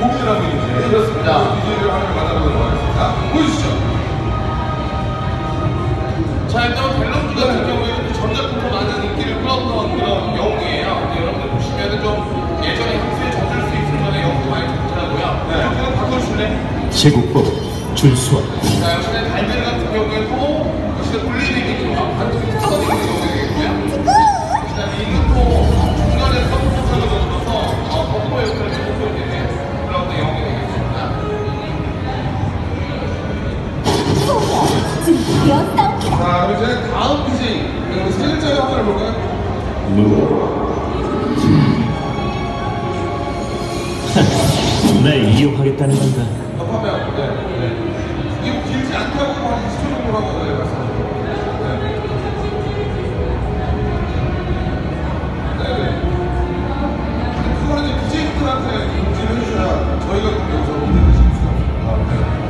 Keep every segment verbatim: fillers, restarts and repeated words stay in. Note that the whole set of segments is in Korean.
고민을 하고 있는데 그렇습니다. 비디오를 하나 만나보도록 하겠습니다. 보여주시죠. 자, 일단 밸런스 같은 경우에는 전작부터 많은 인기를 끌었던 그런 영웅이에요. 여러분들 보시면은 좀 예전에 향수에 젖을 수 있을 만한 영웅도 많이 좋더라고요. 네. 이렇게는 바꿔주실래? 제국법 준수와 자, 역시나 달걀 같은 경우에도 역시나 분리되기죠. 반쪽이 특성이 있는 경우가 되겠고요. 그다음에 이것도 중간에 서포터를 넣어서 어, 버퍼 역할을 해보고 있는 그런 어떤 영웅이 되겠습니다. 자, 그럼 이제 다음 피지 세 글자를 한번 해볼까요? 날 이용하겠다는 건가? 접하면 네, 네. 이게 뭐 길지 않다고 한 이십 초 정도 하고 네, 맞습니다. 네. 네, 네. 근데 그거는 이제 비제이분들한테 공지를 해주셔야 저희가 여기서 문제를 실 수가 없습니다.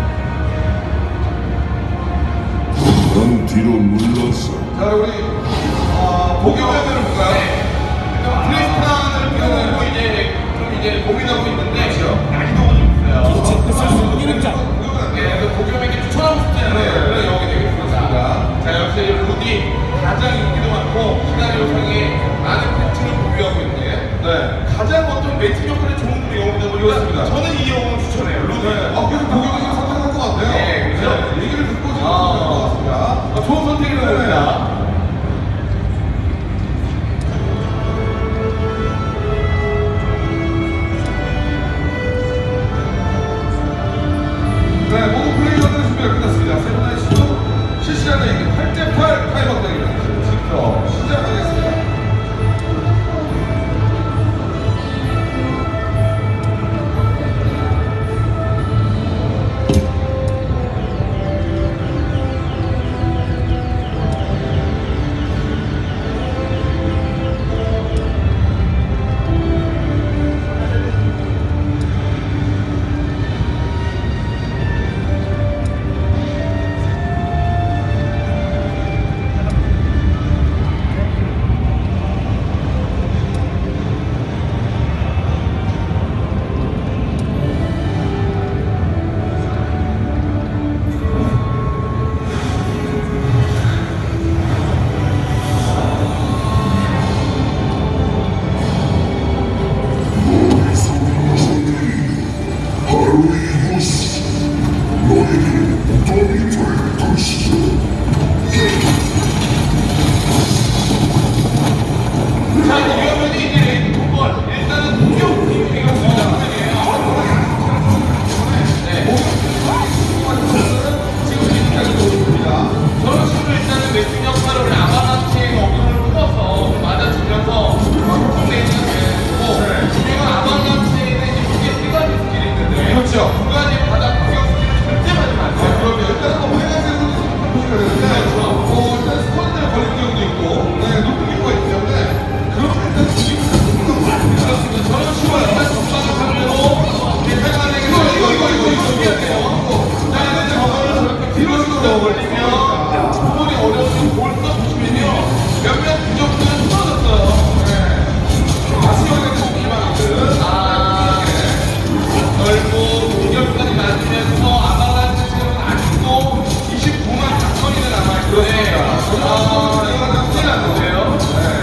넌 뒤로 물렀어. 자, 우리 어, 보기화면을 볼까요? 네. 플레이스탄을 펴고 이제 좀 이제 고민하고 있는데 난이도가 좀 있어요. 네, 그 보기화면에 추천하고 싶지 않아요. 그런 영웅이 되겠습니다. 자, 역시 루디 가장 인기도 많고 시나리오 상에 많은 팬층을 보유하고 있는데 네. 가장 어떤 매칭 역할에 좋은 영웅이다 보니까 그렇습니다. 저는 이 영웅을 추천해요. 루디. 네. 아, 그래서 보기화면을 선택할 것 같아요. 네, 그렇죠. 네. 얘기를 듣고 지금 아. 선택할 것 같습니다. 아, 좋은 선택이 나옵니다. 네, 모든 플레이어들의 준비가 끝났습니다. 세 분의 시도 실시간에 이게 팔 대 팔 타이머 대결 지금부터 시작하겠습니다. 자, 이러면 이제 레이드 두 번. 일단은 공격 팀이가 시작하네요. 네. 지금 지금까지 보여줍니다. 저런 식으로 일단은 매칭 역할을 아바란치의 어그로를 끊어서 맞아주면서 좀 레이드가 되고, 그리고 아바란치에는 이게 세 가지 스킬이 있는데, 그렇죠. 두 가지 바닥 공격 스킬을 절대 맞으면 안 돼요. 그럼요. 일단은 뭐 빨간색으로 표시가 되는데, 어, 일단 스쿼드를 걸리는 경우도 있고, 네, 높은 경우가 있기 때문에, 그런 일단 지금 그렇습니다. 저런 식으로 일단 전방을 하려고 대상안에게 이거, 이거, 이거, 이거, 이거, 준비해야 돼요. 자, 이제 저거를 저렇게 뒤로 식으로 걸리면 주문이 어려우면 볼서 보시면요. 몇몇 부족들은 풀어졌어요. 마지막에 좀 희망이들. 아, 넓고 공격까지 맞으면서 아바란치 체력은 아직도 이십구만 사천이나 남아있는데 아, 이거는 큰일 났는데요.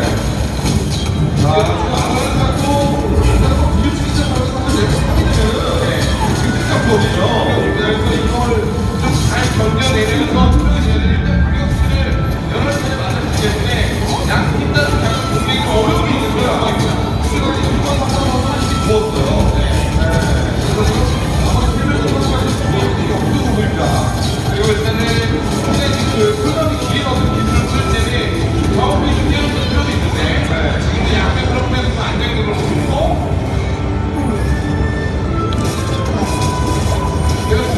자, 아무래도 자꾸, 일단 비유치기 시작하면서 사실 내가 하게 되면은, 지금 생각보거든요. 그래서 이걸 좀 잘 견뎌내면서 투명이 되는 일단 방역수를 여러 차례 맞았기 때문에 양팀 다 약간 공격이 어려움이 있는 그런 상황입니다. 그래서 이제 이번 상황은 하나씩 부었어요. 그래서 아무래도 필요한 것까지 부었는데 이게 어려워 보입니다. 그리고 일단은 굉장히 그 플러이 길이 얻은 기술을 쓸 때는 경험이 좀 뛰어날 필요도 있는데 지금 이제 약간 그렇게 해서 안정적인 걸 보고 그래서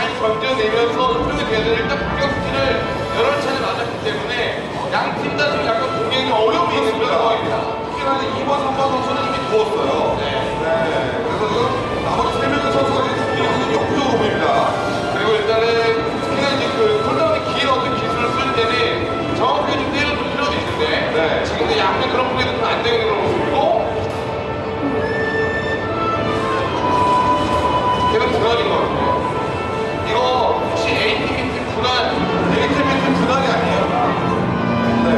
견뎌내면서 수평이 돼야 되는 일단 공격수를 여러 차례 맞았기 때문에 양 팀 다 지금 약간 공격에 어려움이 있는 그런 상황입니다. 특히나 이 번, 삼 번 선수는 이미 누웠어요. 네. 네. 그래서 지금 나머지 세 명의 선수가 지금 승리는 역부족으로 보입니다. 그리고 일단은 특히나 이제 그 콜다운의 긴 어떤 기술을 쓸 때는 정확하게 좀 때려줄 필요도 있는데 네. 지금도 약간 그런 플레이도 좀 안 되는 그런 모습이고 계속 불안인 것 같아요. 이거 혹시 에이팀 팀 불안, 에이팀 팀 분할이 아니에요. 네.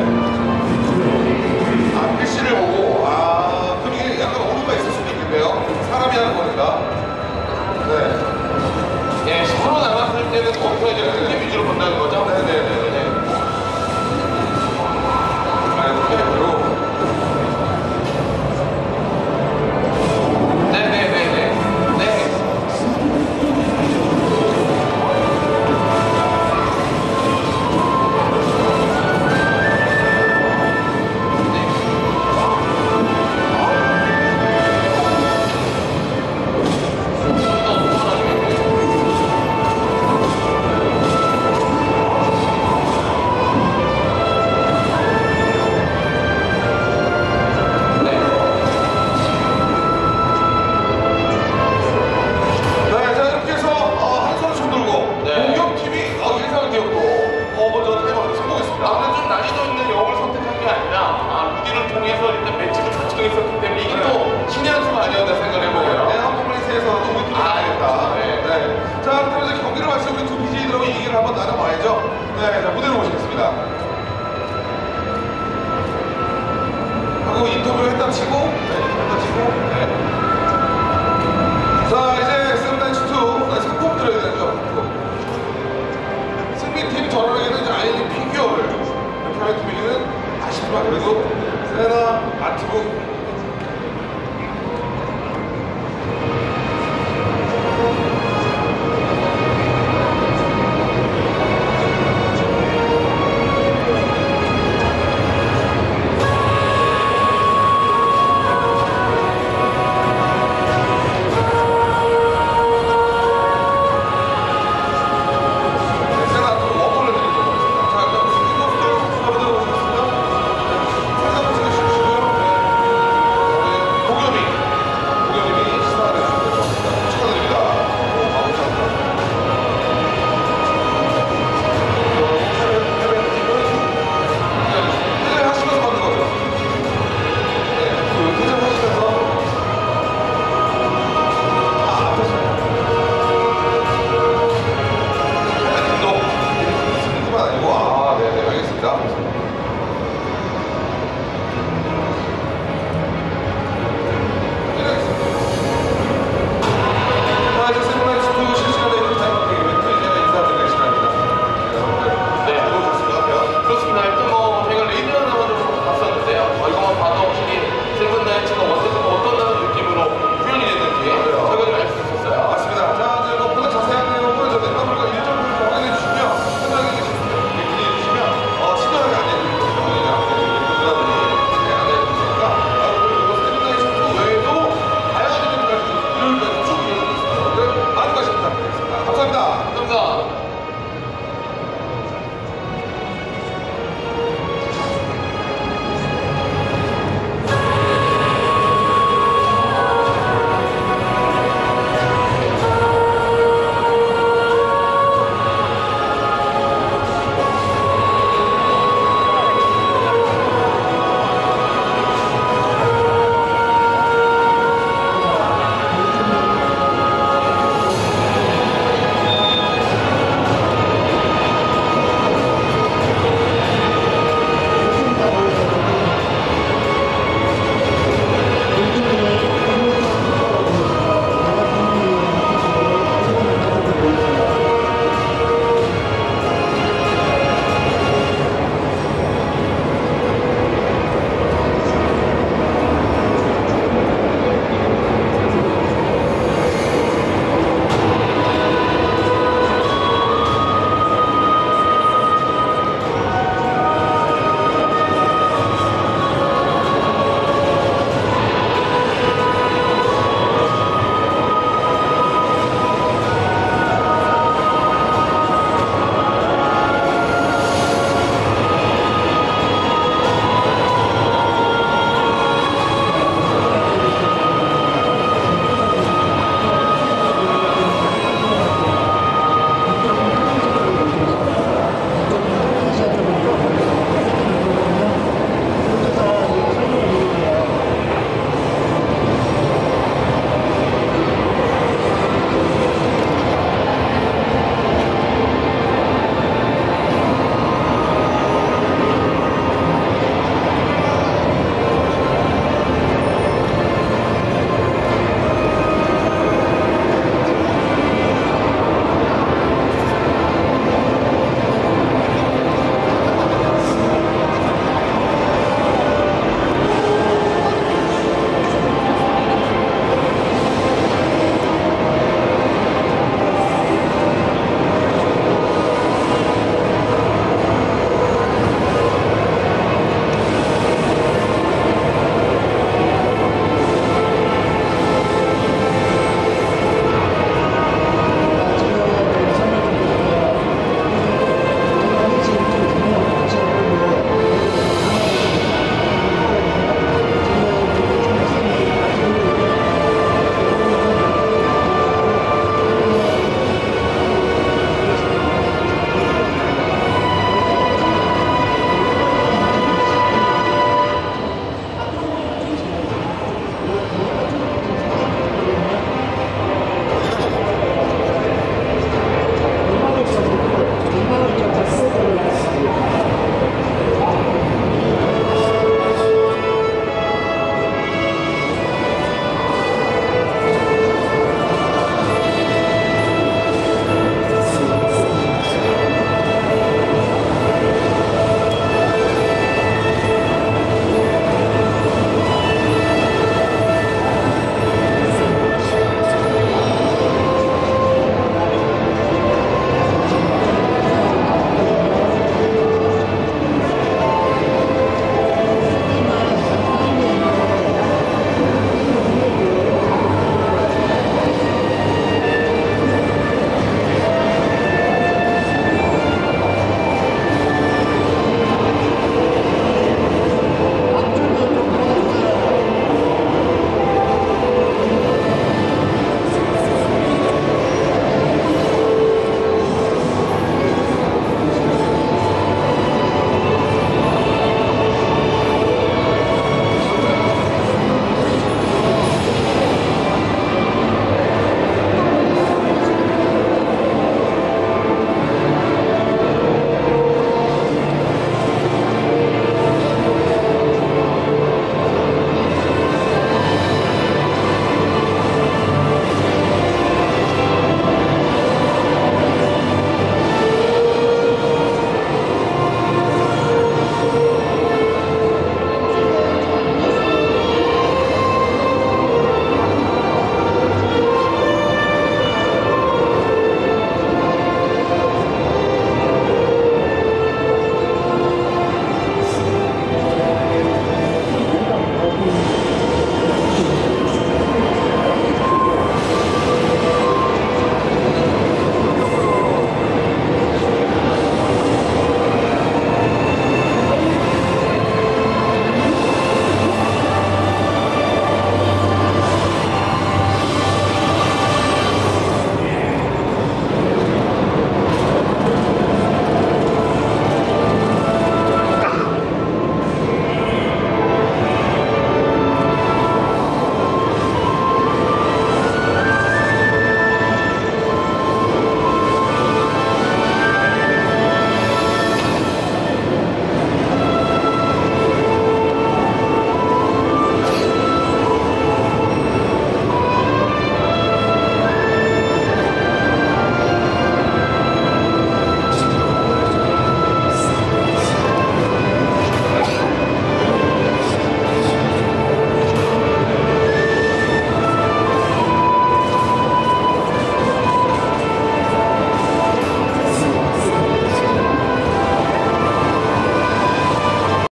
아, 글씨를 보고, 아, 그럼 이게 약간 오류가 있을 수도 있겠네요. 사람이 하는 거니까. 네. 예, 서로 남았을 때는 거기서 이제 승리 위주로 본다는 거죠.